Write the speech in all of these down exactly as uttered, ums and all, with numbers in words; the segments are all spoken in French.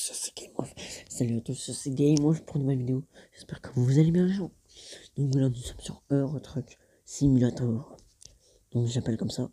tous, c'est Gameoff. Salut à tous, c'est Gameoff pour une nouvelle vidéo. J'espère que vous allez bien les gens. Donc voilà, nous sommes sur Euro Truck Simulator. Donc j'appelle comme ça.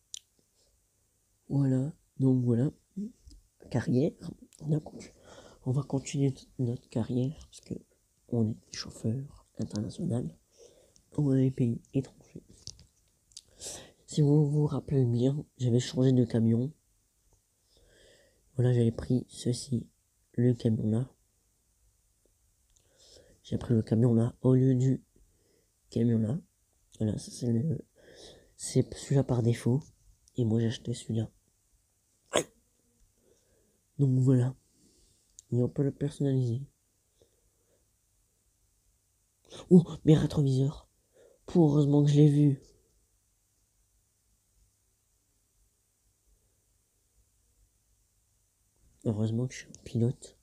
Voilà, donc voilà. Carrière. On, a, on va continuer notre carrière parce que on est chauffeur international dans les pays étrangers. Si vous vous rappelez bien, j'avais changé de camion. Voilà, j'avais pris ceci, le camion là. J'ai pris le camion là au lieu du camion là. Voilà, ça c'est le... c'est celui-là par défaut. Et moi j'ai acheté celui-là. Donc voilà. Et on peut le personnaliser. Oh, mes rétroviseurs. Pour heureusement que je l'ai vu. Heureusement que je suis un pilote.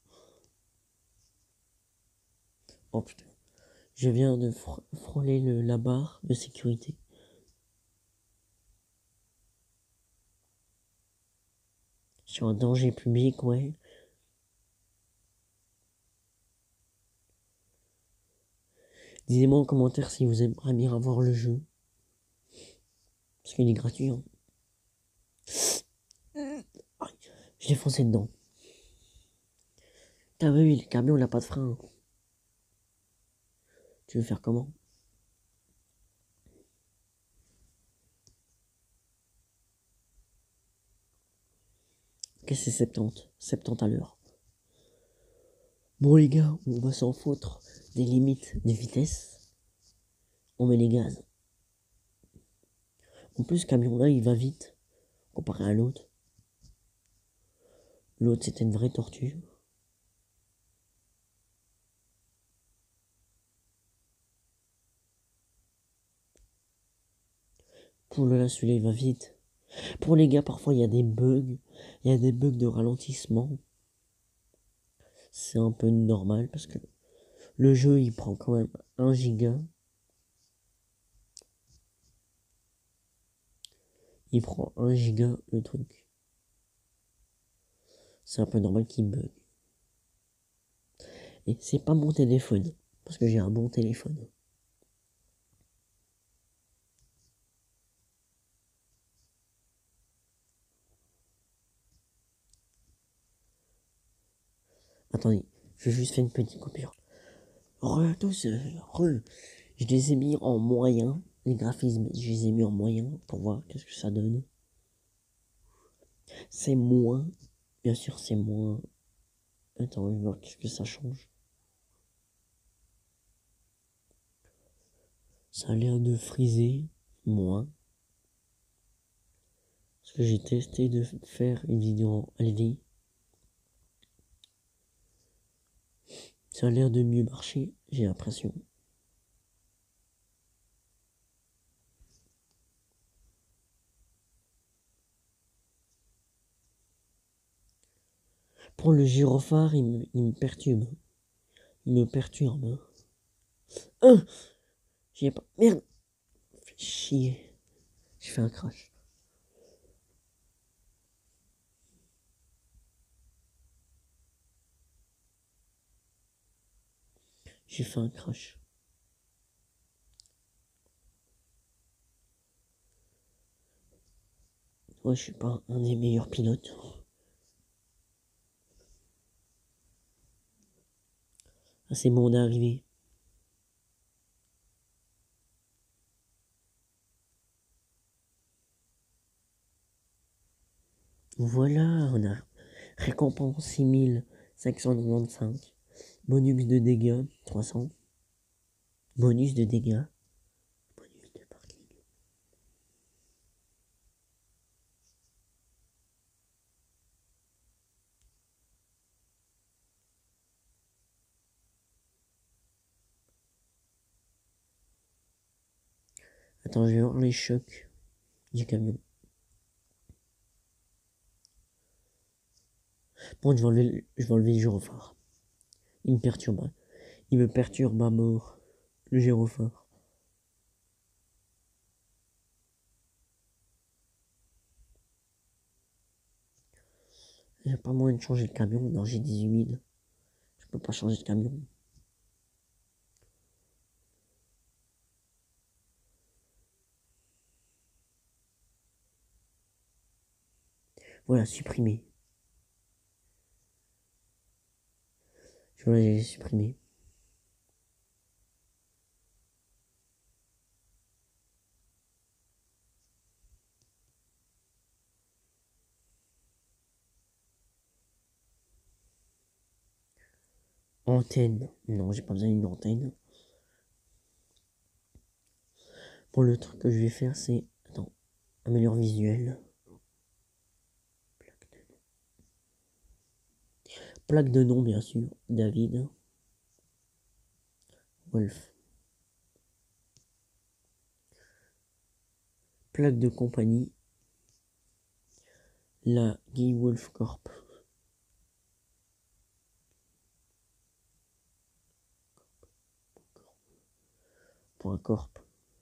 Oh putain. Je viens de frôler le, la barre de sécurité. Sur un danger public, ouais. Dites-moi en commentaire si vous aimeriez bien avoir le jeu. Parce qu'il est gratuit. Hein. Je l'ai foncé dedans. T'as vu, le camion il a pas de frein. Tu veux faire comment? Ok, c'est soixante-dix. soixante-dix à l'heure. Bon les gars, on va s'en foutre des limites de vitesse. On met les gaz. En plus, ce camion-là, il va vite, comparé à l'autre. L'autre, c'était une vraie tortue. Pour le là, celui-là, il va vite. Pour les gars, parfois, il y a des bugs. Il y a des bugs de ralentissement. C'est un peu normal, parce que le jeu, il prend quand même un giga. Il prend un giga, le truc. C'est un peu normal qu'il bug. Et c'est pas mon téléphone, parce que j'ai un bon téléphone. Attendez, je vais juste faire une petite coupure. Re tous, re. Je les ai mis en moyen. Les graphismes, je les ai mis en moyen pour voir qu'est-ce que ça donne. C'est moins. Bien sûr, c'est moins. Attends, on va voir qu'est-ce que ça change. Ça a l'air de friser moins. Parce que j'ai testé de faire une vidéo en L V. Ça a l'air de mieux marcher, j'ai l'impression. Pour le gyrophare, il me, il me perturbe. Il me perturbe. Hein, j'ai pas. Merde! Fais chier. J'ai fait un crash. J'ai fait un crash. Ouais, je suis pas un des meilleurs pilotes. Ah, c'est bon, on est arrivé. Voilà, on a récompense six mille cinq cent quatre-vingt-quinze. Bonus de dégâts, trois cents. Bonus de dégâts. Bonus de parking. Attends, je vais voir les chocs du camion. Bon, je vais enlever, je vais enlever le gyrophare. Il me perturbe. Il me perturbe à mort. Le gyrophare. J'ai pas moyen de changer le camion. Non, j'ai des humides. Je peux pas changer de camion. Voilà, supprimer. Je vois, j'ai supprimé. Antenne. Non, j'ai pas besoin d'une antenne. Bon, le truc que je vais faire, c'est... Attends. Améliore visuel. Plaque de nom, bien sûr. David. Wolf. Plaque de compagnie. La Guy Wolf Corp. Point corp.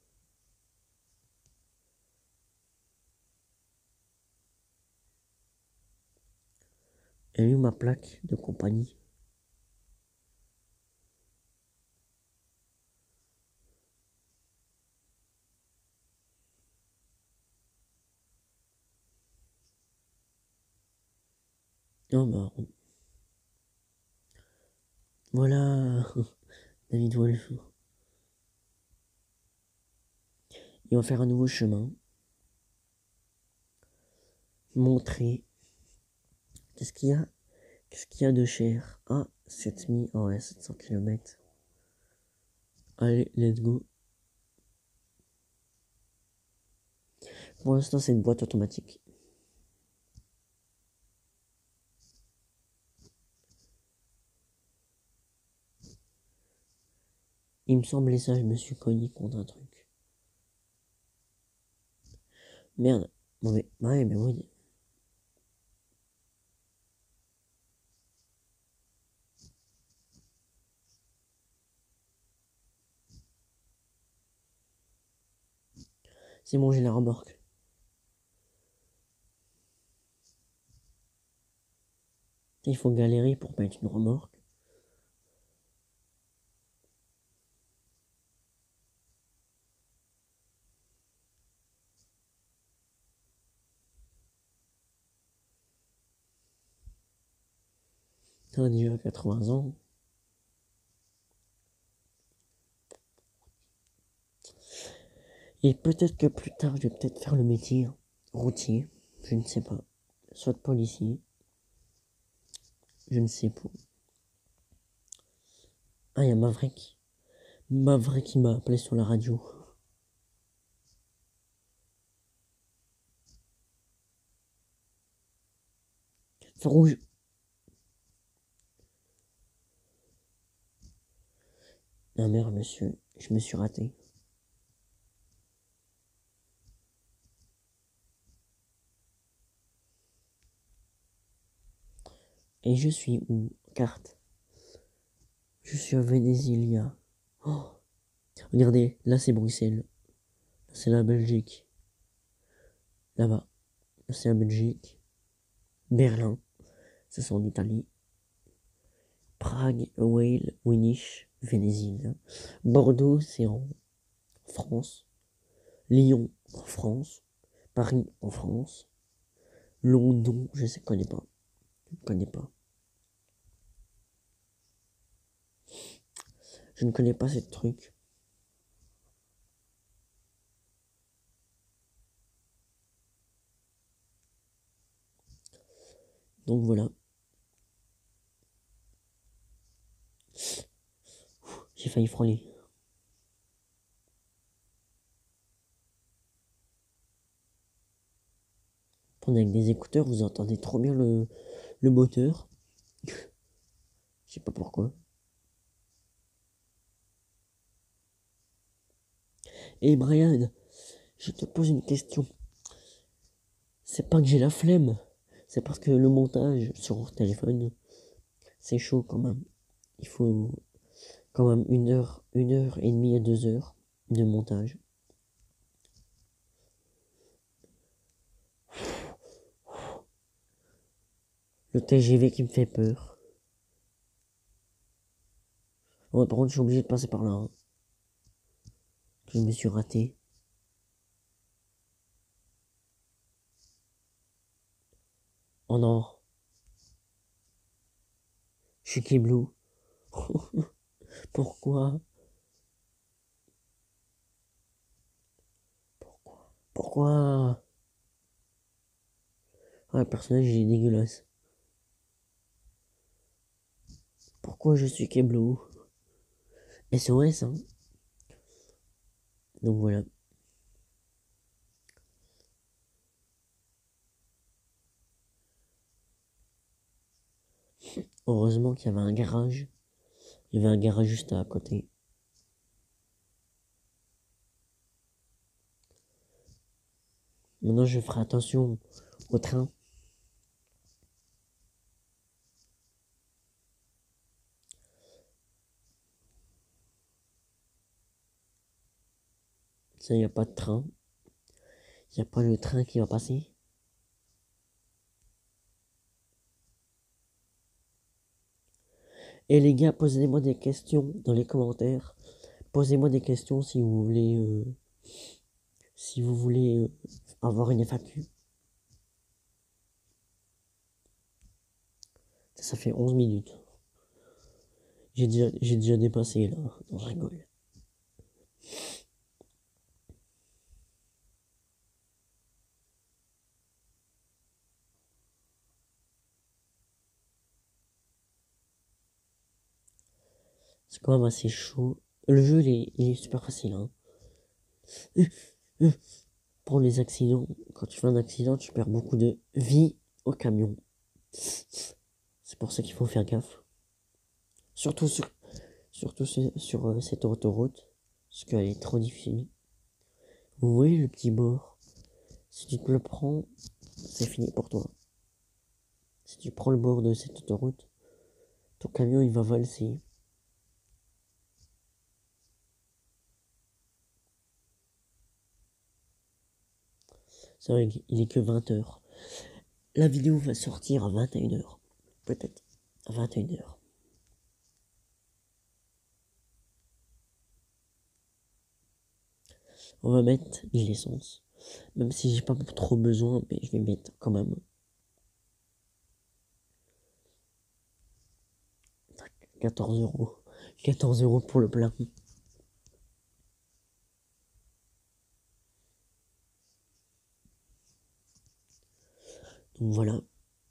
Elle est où ma plaque de compagnie? Oh bah... Voilà. David Wolf. Et on va faire un nouveau chemin. Montrer. Qu'est-ce qu'il y a? Qu'est-ce qu'il y a de cher? Ah, sept mille. Oh ouais, sept cents kilomètres. Allez, let's go. Pour l'instant, c'est une boîte automatique. Il me semblait ça, je me suis cogné contre un truc. Merde. Bon, mais, ouais, mais oui. C'est bon, j'ai la remorque. Il faut galérer pour mettre une remorque. Ça a déjà quatre-vingts ans. Et peut-être que plus tard, je vais peut-être faire le métier routier. Je ne sais pas. Soit policier. Je ne sais pas. Ah, il y a Maverick. Maverick qui m'a appelé sur la radio. Feu rouge. Ah merde, monsieur. Je me suis raté. Et je suis où? Carte. Je suis à Vénézilia. Oh, regardez, là c'est Bruxelles. Là c'est la Belgique. Là-bas, là c'est la Belgique. Berlin, ça c'est en Italie. Prague, Wales, Winich, Vénézile. Bordeaux, c'est en France. Lyon, en France. Paris, en France. London, je ne connais pas. Je ne connais pas. Je ne connais pas ce truc. Donc voilà. J'ai failli frôler. Pendant avec des écouteurs, vous entendez trop bien le, le moteur. Je sais pas pourquoi. Et Brian, je te pose une question. C'est pas que j'ai la flemme. C'est parce que le montage sur téléphone, c'est chaud quand même. Il faut quand même une heure, une heure et demie à deux heures de montage. Le T G V qui me fait peur. Ouais, par contre, je suis obligé de passer par là. Hein. Je me suis raté. Oh non. Je suis Keblou. Pourquoi? Pourquoi? Pourquoi? Ah, le personnage il est dégueulasse. Pourquoi je suis Keblou? S O S, hein. Donc voilà. Heureusement qu'il y avait un garage. Il y avait un garage juste à côté. Maintenant, je ferai attention au train. Ça, il n'y a pas de train. Il n'y a pas le train qui va passer. Et les gars, posez-moi des questions dans les commentaires. Posez-moi des questions si vous voulez, euh, si vous voulez euh, avoir une F A Q. Ça, ça fait onze minutes. J'ai déjà, j'ai déjà dépassé là. Non, je rigole. C'est quand même assez chaud. Le jeu, il est, il est super facile. Hein. Pour les accidents, quand tu fais un accident, tu perds beaucoup de vie au camion. C'est pour ça qu'il faut faire gaffe. Surtout sur, surtout sur, sur euh, cette autoroute. Parce qu'elle est trop difficile. Vous voyez le petit bord? Si tu te le prends, c'est fini pour toi. Si tu prends le bord de cette autoroute, ton camion il va valser. C'est vrai qu'il est que vingt heures. La vidéo va sortir à vingt et une heures. Peut-être. À vingt et une heures. On va mettre de l'essence. Même si j'ai pas trop besoin, mais je vais mettre quand même. quatorze euros. quatorze euros pour le plein. Donc voilà.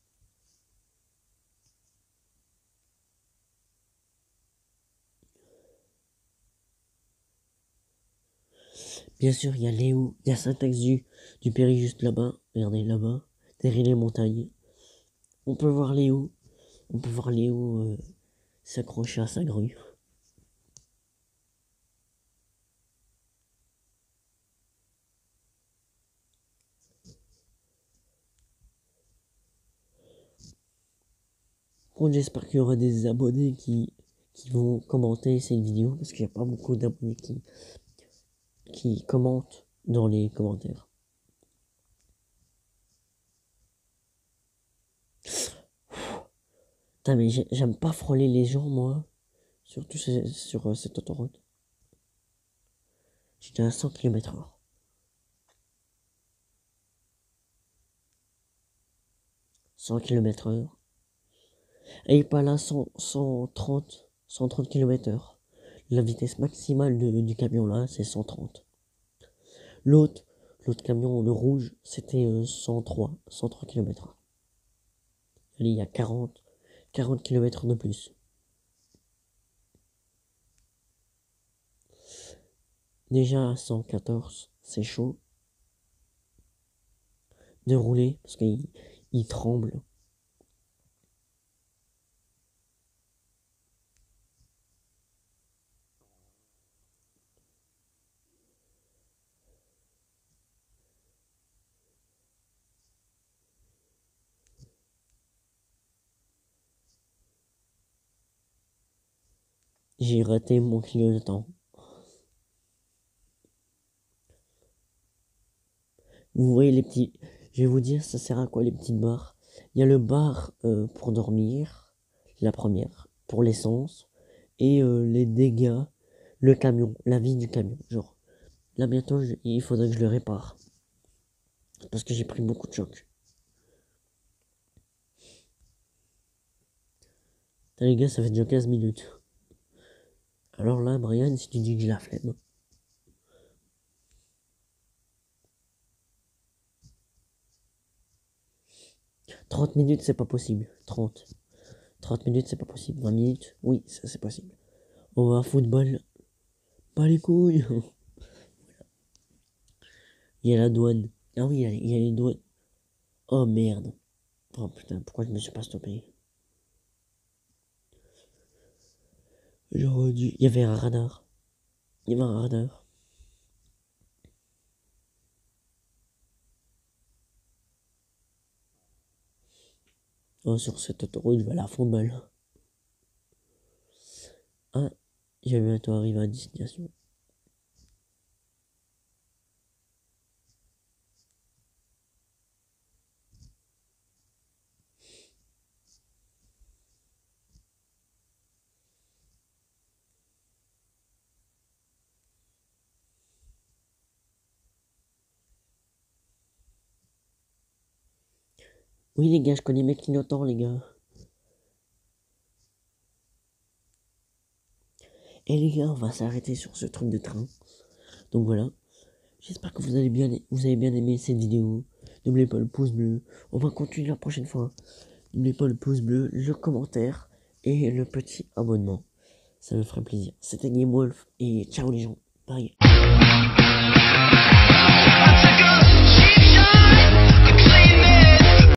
Bien sûr, il y a Léo, il y a Saint-Exu du Péri juste là-bas. Regardez là-bas, derrière les montagnes. On peut voir Léo. On peut voir Léo euh, s'accrocher à sa grue. Bon, j'espère qu'il y aura des abonnés qui, qui vont commenter cette vidéo parce qu'il n'y a pas beaucoup d'abonnés qui, qui commentent dans les commentaires. Putain, mais j'aime pas frôler les gens, moi. Surtout sur euh, cette autoroute. J'étais à cent kilomètres heure. cent kilomètres heure. Et pas là, cent, cent trente, cent trente kilomètres heure. La vitesse maximale de, du camion là, c'est cent trente. L'autre, l'autre camion, le rouge, c'était euh, cent trois, cent trois kilomètres heure. Allez, il y a quarante, quarante kilomètres de plus. Déjà à cent quatorze, c'est chaud de rouler parce qu'il il tremble. J'ai raté mon clignotant. Vous voyez les petits... Je vais vous dire, ça sert à quoi les petites barres? Il y a le bar euh, pour dormir, la première, pour l'essence, et euh, les dégâts, le camion, la vie du camion. Genre, là bientôt, je- il faudrait que je le répare. Parce que j'ai pris beaucoup de chocs. Putain, les gars, ça fait déjà quinze minutes. Alors là, Brian, si tu dis que j'ai la flemme. trente minutes, c'est pas possible. trente. trente minutes, c'est pas possible. vingt minutes, oui, ça c'est possible. On va à football. Pas les couilles. Il y a la douane. Ah oui, il y a, il y a les douanes. Oh merde. Oh putain, pourquoi je me suis pas stoppé? J'aurais dû. Il y avait un radar. Il y avait un radar. Oh, sur cette autoroute, je vais aller à football. Ah, je vais bientôt arriver à destination. Oui, les gars, je connais mes clignotants, les gars. Et les gars, on va s'arrêter sur ce truc de train. Donc voilà. J'espère que vous allez bien, vous avez bien aimé cette vidéo. N'oubliez pas le pouce bleu. On va continuer la prochaine fois. N'oubliez pas le pouce bleu, le commentaire et le petit abonnement. Ça me ferait plaisir. C'était Game Wolf et ciao les gens. Bye.